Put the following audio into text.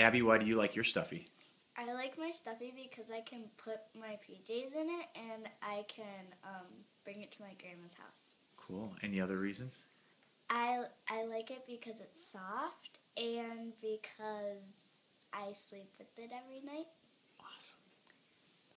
Abby, why do you like your stuffy? I like my stuffy because I can put my PJs in it and I can bring it to my grandma's house. Cool. Any other reasons? I like it because it's soft and because I sleep with it every night.